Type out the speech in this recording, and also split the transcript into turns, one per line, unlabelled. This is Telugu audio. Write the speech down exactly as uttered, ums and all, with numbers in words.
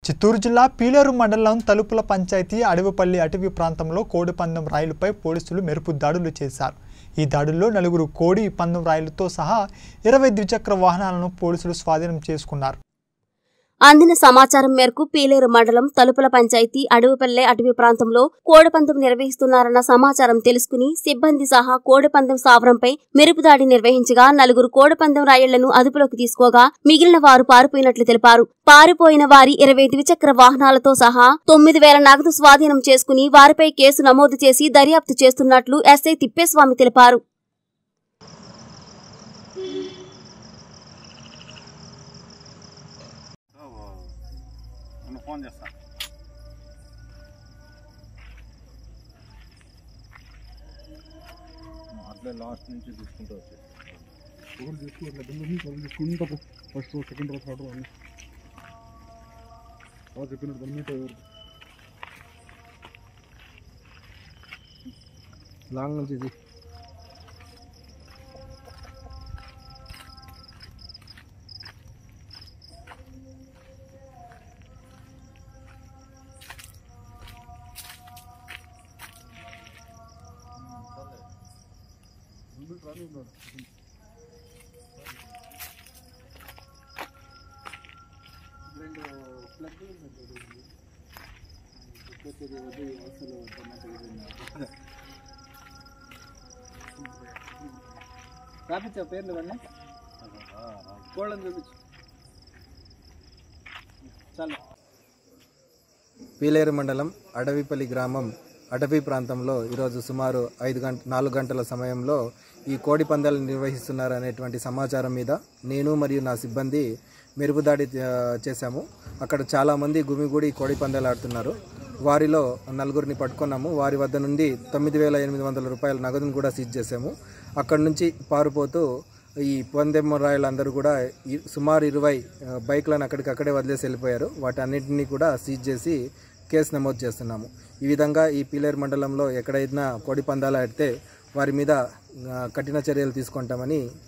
చిత్తూరు జిల్లా పీలేరు మండలం తలుపుల పంచాయతీ అడవిపల్లి అటవీ ప్రాంతంలో కోడి పందెం రాయిలపై పోలీసులు మెరుపు దాడులు చేశారు. ఈ దాడుల్లో నలుగురు కోడి పందెం రాయిలతో సహా ఇరవై ద్విచక్ర వాహనాలను పోలీసులు స్వాధీనం చేసుకున్నారు.
అందిన సమాచారం మేరకు పీలేరు మండలం తలుపుల పంచాయతీ అడవిపల్లె అటవీ ప్రాంతంలో కోడిపందెం నిర్వహిస్తున్నారన్న సమాచారం తెలుసుకుని సిబ్బంది సహా కోడిపందెం స్థావరంపై మెరుపుదాడి నిర్వహించగా నలుగురు కోడిపందెం రాయిళ్లను అదుపులోకి తీసుకోగా మిగిలిన వారు పారిపోయినట్లు తెలిపారు. పారిపోయిన వారి ఇరవై ద్విచక్ర వాహనాలతో సహా తొమ్మిది వేల నగదు స్వాధీనం చేసుకుని వారిపై కేసు నమోదు చేసి దర్యాప్తు చేస్తున్నట్లు ఎస్ఐ తిప్పేస్వామి తెలిపారు.
ఫోన్ చేస్తా అట్లే లాస్ట్ నుంచి తీసుకుంటూ వచ్చేసి ఒకరు తీసుకుంటా తీసుకుంటా first row second row third row అని బాగా చెప్పినట్టు వన్ మీటర్ లాంగ్ నుంచి ఇది రాపించా పేర్లు ఇవన్నీ కోళ్ళని చూపించు చాలా.
పీలేరు మండలం అడవిపల్లి గ్రామం అటవీ ప్రాంతంలో ఈరోజు సుమారు ఐదు గంట నాలుగు గంటల సమయంలో ఈ కోడి పందాలు నిర్వహిస్తున్నారు అనేటువంటి సమాచారం మీద నేను మరియు నా సిబ్బంది మెరుపుదాడి చేశాము. అక్కడ చాలామంది గుమిగూడి కోడి పందాలు ఆడుతున్నారు. వారిలో నలుగురిని పట్టుకున్నాము. వారి వద్ద నుండి తొమ్మిది వేల ఎనిమిది వందల రూపాయల నగదును కూడా సీజ్ చేసాము. అక్కడి నుంచి పారిపోతూ ఈ పందెం రాయలందరూ కూడా సుమారు ఇరవై బైక్లను అక్కడికక్కడే వదిలేసి వెళ్ళిపోయారు. వాటి అన్నింటినీ కూడా సీజ్ చేసి కేసు నమోదు చేస్తున్నాము. ఈ విధంగా ఈ పీలేరు మండలంలో ఎక్కడైనా కోడి పందాలు ఆడితే వారి మీద కఠిన చర్యలు తీసుకుంటామని